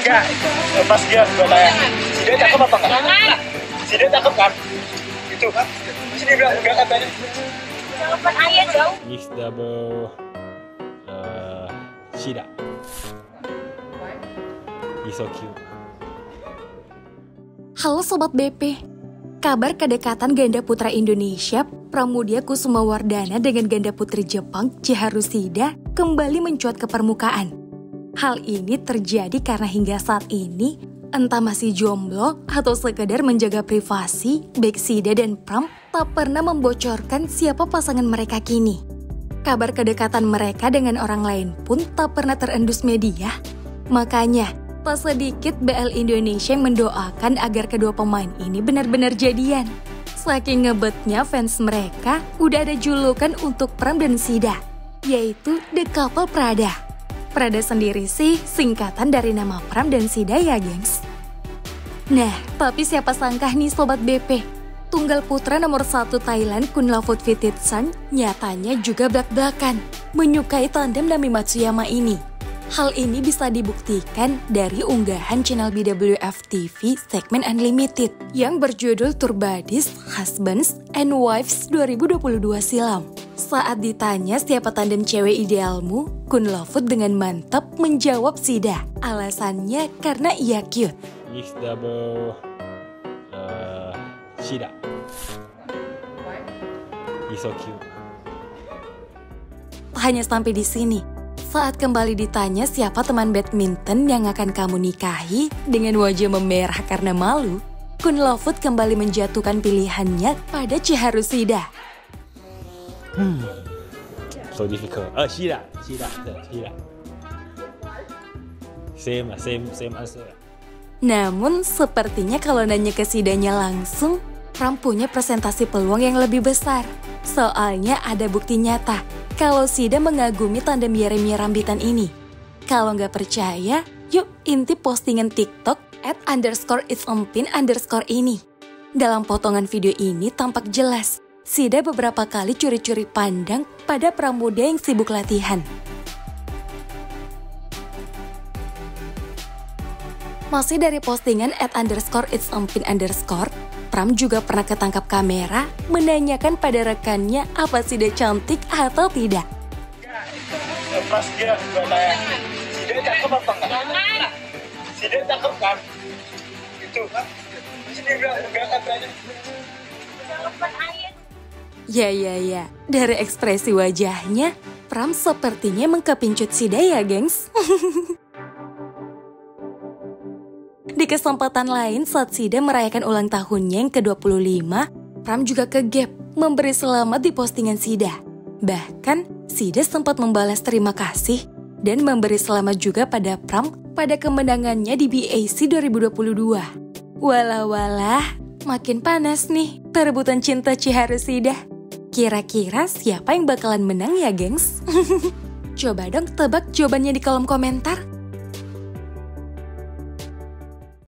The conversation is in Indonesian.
Enggak, pas dia gue tanya, si dia cakep apa enggak? Si dia cakep kan? Itu kan? Terus dia bilang enggak katanya. Jawaban ayah jauh. Mix double Shida. He's so cute. Halo Sobat BP, kabar kedekatan ganda putra Indonesia Pramudia Kusumawardana dengan ganda putri Jepang Chiharu Shida kembali mencuat ke permukaan. Hal ini terjadi karena hingga saat ini, entah masih jomblo atau sekedar menjaga privasi, baik Shida dan Pram tak pernah membocorkan siapa pasangan mereka kini. Kabar kedekatan mereka dengan orang lain pun tak pernah terendus media. Makanya, tak sedikit BL Indonesia yang mendoakan agar kedua pemain ini benar-benar jadian. Saking ngebetnya fans mereka, udah ada julukan untuk Pram dan Shida, yaitu The Couple Prada. Prada sendiri sih singkatan dari nama Pram dan Shida ya gengs. Nah, tapi siapa sangka nih Sobat BP, tunggal putra nomor 1 Thailand Kunlavut Vititsan nyatanya juga belak-belakan menyukai tandem Nami Matsuyama ini. Hal ini bisa dibuktikan dari unggahan channel BWF TV segmen Unlimited yang berjudul Tour Buddies, Husbands, and Wives 2022 silam. Saat ditanya siapa tandem cewek idealmu, Kunlavut dengan mantap menjawab Shida. Alasannya karena ia cute. Mix double Shida. He's so cute. Hanya sampai di sini. Saat kembali ditanya siapa teman badminton yang akan kamu nikahi dengan wajah memerah karena malu, Kunlavut kembali menjatuhkan pilihannya pada Chiharu Shida. So difficult. Shida. Same answer. Namun sepertinya kalau nanya ke Shidanya langsung, Pram punya presentasi peluang yang lebih besar. Soalnya ada bukti nyata kalau Shida mengagumi tandem Yeremia Rambitan ini. Kalau nggak percaya, yuk intip postingan TikTok @_itsompin_ ini. Dalam potongan video ini tampak jelas, Shida beberapa kali curi-curi pandang pada pramuda yang sibuk latihan. Masih dari postingan @_itsompin_, Pram juga pernah ketangkap kamera menanyakan pada rekannya apa Shida cantik atau tidak. Pas dia gue tanya, si dia cakep apa enggak? Si dia cakep kan? Itu kan? Terus dia bilang enggak katanya. Jawaban ayah. Ya. Dari ekspresi wajahnya, Pram sepertinya mengkepincut Shida ya gengs. Di kesempatan lain saat Shida merayakan ulang tahunnya yang ke-25, Pram juga kegap memberi selamat di postingan Shida. Bahkan, Shida sempat membalas terima kasih dan memberi selamat juga pada Pram pada kemenangannya di BAC 2022. Walah, makin panas nih perebutan cinta Chiharu Shida. Kira-kira siapa yang bakalan menang ya gengs? Coba dong tebak jawabannya di kolom komentar.